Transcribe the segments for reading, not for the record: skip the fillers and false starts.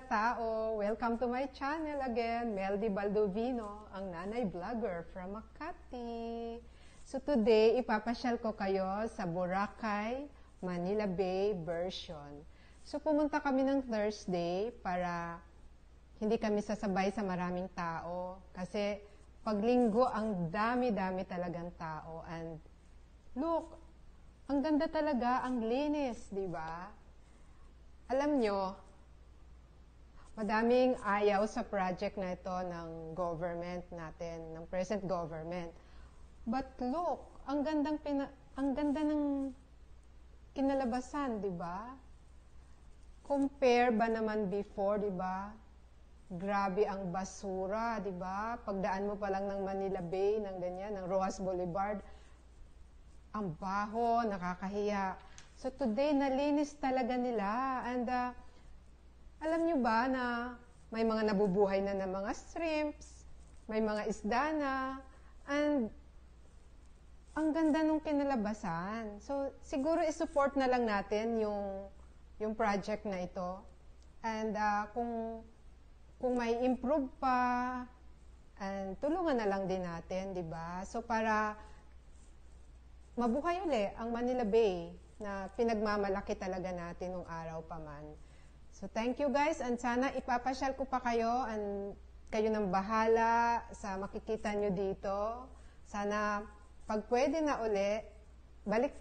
katao! Welcome to my channel again, Meldy Baldovino, ang nanay vlogger from Makati. So today, ipapasyal ko kayo sa Boracay, Manila Bay version. So pumunta kami ng Thursday para hindi kami sasabay sa maraming tao. Kasi pag linggo, ang dami-dami talagang tao. And look, ang ganda talaga, ang linis, di ba? Alam nyo, madaming ayaw sa project na ito ng government natin, ng present government. But look, ang ganda ng kinalabasan, di ba? Compare ba naman before, di ba? Grabe ang basura, di ba? Pagdaan mo pa lang ng Manila Bay, ng ganyan, ng Rojas Boulevard, ang baho, nakakahiya. So today, nalinis talaga nila. And alam nyo ba na may mga nabubuhay na ng mga shrimps, may mga isda na, and ang ganda nung kinalabasan. So, siguro isupport na lang natin yung project na ito. And kung may improve pa, and tulungan na lang din natin, di ba? So, para mabuhay uli ang Manila Bay na pinagmamalaki talaga natin nung araw pa man. So, thank you guys, and sana ipapasyal ko pa kayo, and kayo nang bahala sa makikita nyo dito. Sana, pag pwede na uli, balik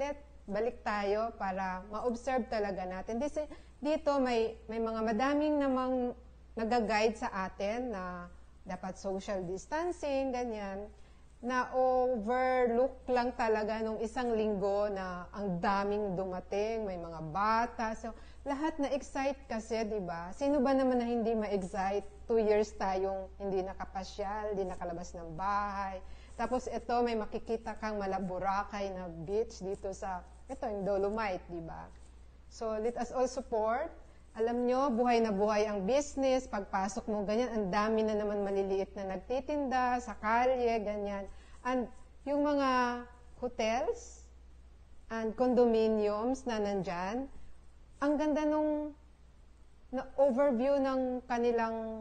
tayo para ma-observe talaga natin. Dito, may mga madaming namang nag-guide sa atin na dapat social distancing, ganyan, na overlook lang talaga nung isang linggo na ang daming dumating, may mga bata. So, lahat na-excite kasi, di ba? Sino ba naman na hindi ma-excite? 2 years tayong hindi nakapasyal, hindi nakalabas ng bahay. Tapos ito, may makikita kang Boracay na beach dito sa, ito yung Dolomite, di ba? So, let us all support. Alam nyo, buhay na buhay ang business. Pagpasok mo, ganyan, ang dami na naman maliliit na nagtitinda sa kalye, ganyan. And yung mga hotels and condominiums na nandyan, ang ganda nung overview ng kanilang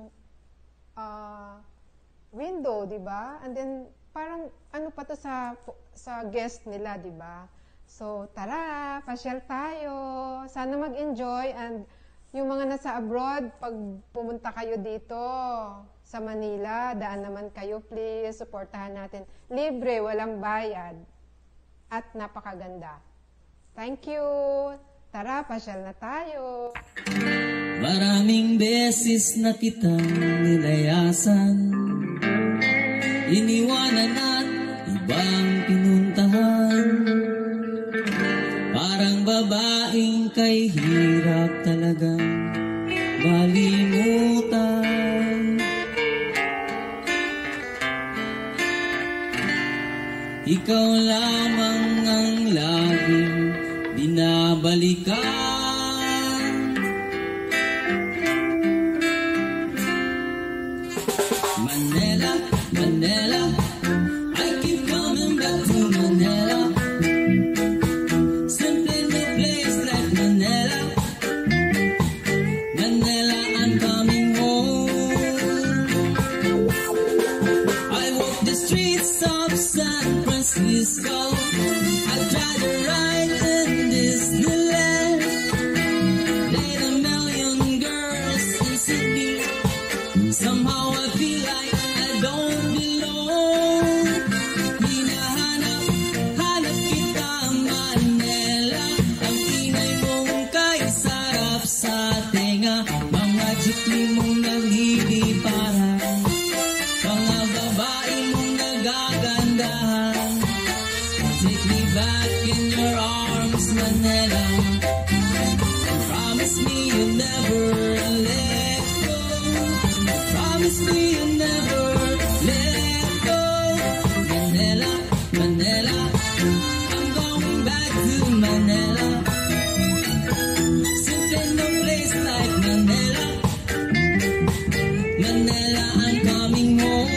window, di ba? And then, parang ano pa to sa guest nila, di ba? So, tara, pasyal tayo. Sana mag-enjoy, and yung mga nasa abroad, pag pumunta kayo dito sa Manila, daan naman kayo, please, supportahan natin. Libre, walang bayad, at napakaganda. Thank you! Tara, pasyal na tayo! Maraming beses na kitang nilayasan, iniwanan at ibang pinuntahan. Parang babaeng kay hirap talagang malimutan. Ikaw lamang ang laging binabalikan. Manila, Manila, I keep coming back to Manila. Simply no place like Manila. Manila, I'm coming home. I walk the streets of San Francisco. I try to ride in Disneyland. Date a million girls in Sydney. Somehow I feel like I don't belong. Hinahanap kita Manila. Ang ingay mong kay sarap sa tenga. Mga jeepney mong nagliliparan. Mga babae mong nagagandahan. Take me back in your arms, Manila. Promise me you'll never let go. Promise me you'll never let go. Manila, Manila, I'm going back to Manila. Simply no place like Manila. Manila, I'm coming home.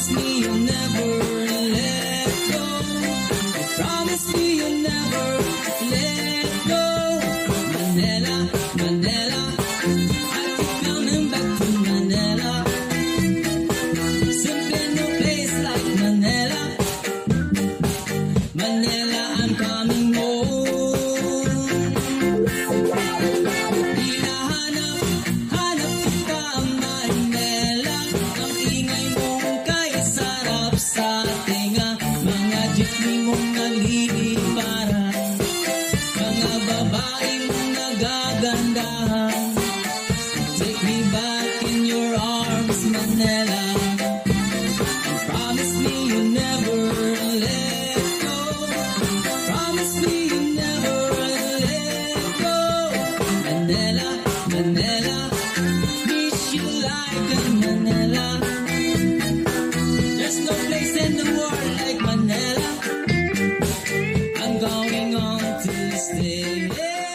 promise me you'll never let go. You promise me you'll never let go. Manila, Manila, I keep coming back to Manila. Simply no place like Manila. Manila, I'm coming home. Hinahanap kita ang Manila. Ang ingay mong kay sarap sa tinga. Mga jeepney mong naliliparan. Mga babaeng nagagandahan. Take me back in your arms, Manila. And promise me you'll never let go. Promise me you'll never let go. Manila, Manila, miss you like a Manila. There's no place in the world like Manila. I'm going on to stay.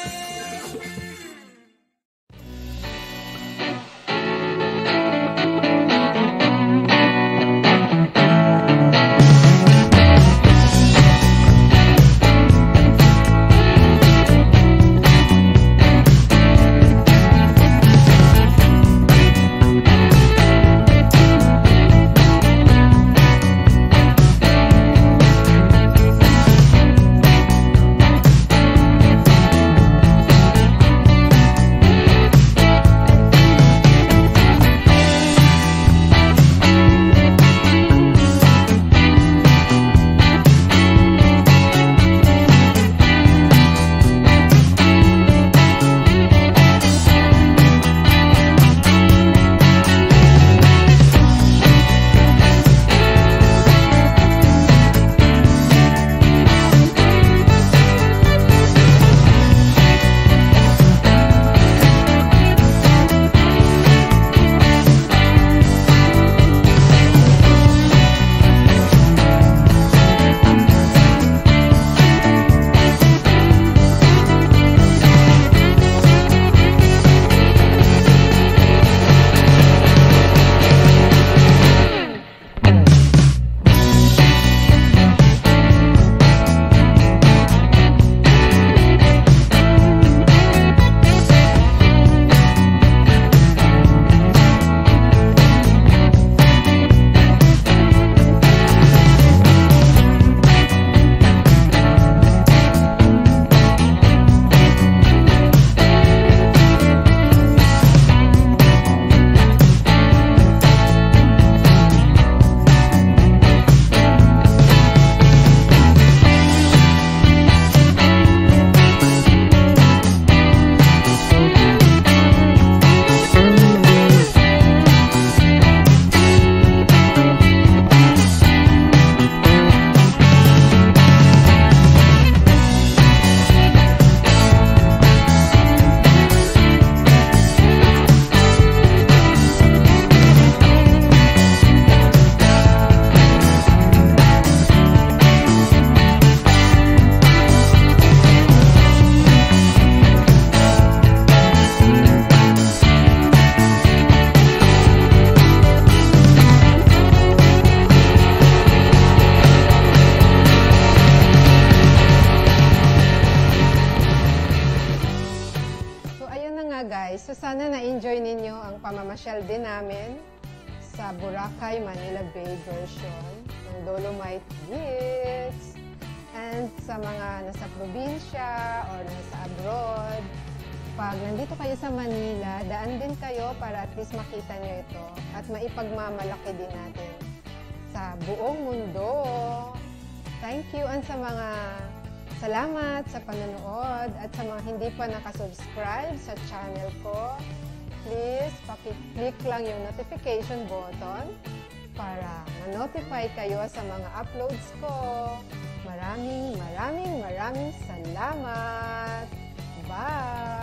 So sana na-enjoy ninyo ang pamamasyal din namin sa Boracay, Manila Bay version ng Dolomite Beach. And sa mga nasa probinsya or nasa abroad, pag nandito kayo sa Manila, daan din kayo para at least makita nyo ito at maipagmamalaki din natin sa buong mundo. Thank you and sa mga salamat sa panonood at sa mga hindi pa nakasubscribe sa channel ko, please pakiclick lang yung notification button para ma-notify kayo sa mga uploads ko. Maraming salamat! Bye!